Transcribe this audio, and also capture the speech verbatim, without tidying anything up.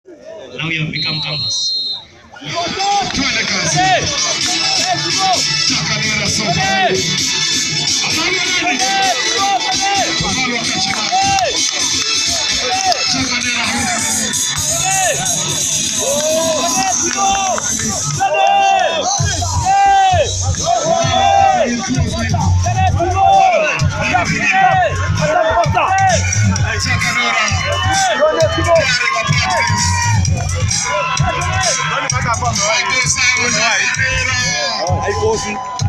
Now you have become canvas. Twende kazi. Takadera sofa. Amani nani? Amani wakachana. Takadera hapo. Aí,